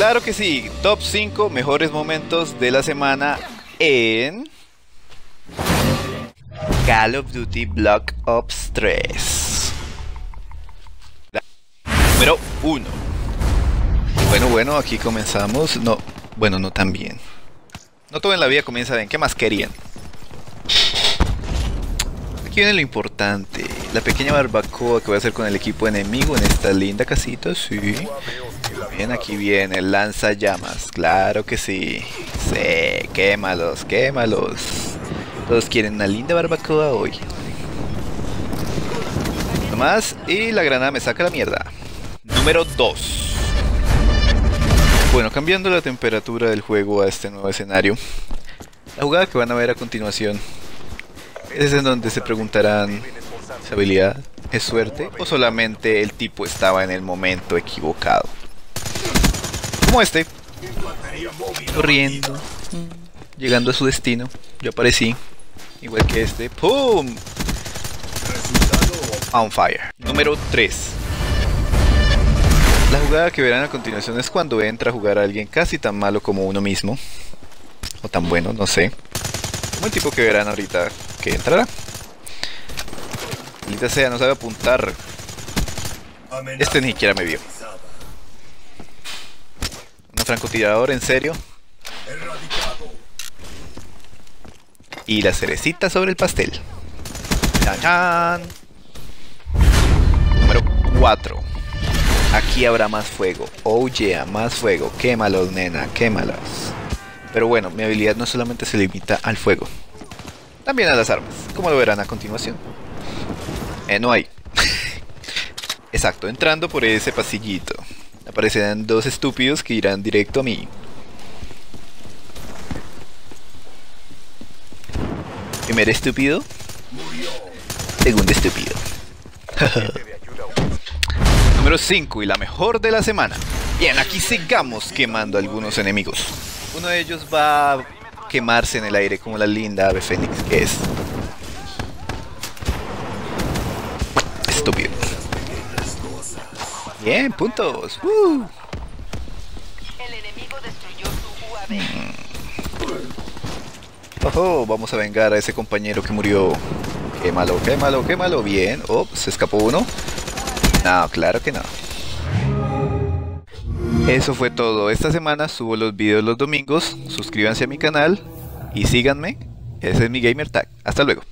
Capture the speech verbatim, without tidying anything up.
Claro que sí, top cinco mejores momentos de la semana en Call of Duty Black Ops tres. Número uno. Bueno, bueno, aquí comenzamos. No, bueno, no tan bien. No todo en la vida comienza bien. ¿Qué más querían? Aquí viene lo importante. La pequeña barbacoa que voy a hacer con el equipo enemigo en esta linda casita, sí. Bien, aquí viene el lanzallamas. Claro que sí. Sí, quémalos, quémalos. Todos quieren una linda barbacoa hoy. Nomás, y la granada me saca la mierda. Número dos. Bueno, cambiando la temperatura del juego a este nuevo escenario, la jugada que van a ver a continuación es en donde se preguntarán: ¿esa habilidad es suerte o solamente el tipo estaba en el momento equivocado? Como este, corriendo, llegando a su destino. Yo aparecí, igual que este. ¡Pum! On fire. Número tres. La jugada que verán a continuación es cuando entra a jugar a alguien casi tan malo como uno mismo, o tan bueno, no sé, como el tipo que verán ahorita que entrará. Maldita sea, no sabe apuntar. Este ni siquiera me vio. Un francotirador, en serio. Y la cerecita sobre el pastel. ¡Chan, chan! Número cuatro. Aquí habrá más fuego. Oh yeah, más fuego. Quémalos, nena, quémalos. Pero bueno, mi habilidad no solamente se limita al fuego, también a las armas, como lo verán a continuación. Eh, no hay. Exacto, entrando por ese pasillito aparecerán dos estúpidos que irán directo a mí. Primer estúpido. Segundo estúpido. Número cinco y la mejor de la semana. Bien, aquí sigamos quemando a algunos enemigos. Uno de ellos va a quemarse en el aire como la linda ave fénix que es. Estúpido. Bien, puntos. Uh. El enemigo destruyó su U A V. Mm. Ojo, vamos a vengar a ese compañero que murió. Quémalo, quémalo, quémalo. Bien. Oh, se escapó uno. No, claro que no. Eso fue todo. Esta semana subo los videos los domingos. Suscríbanse a mi canal y síganme. Ese es mi gamer tag. Hasta luego.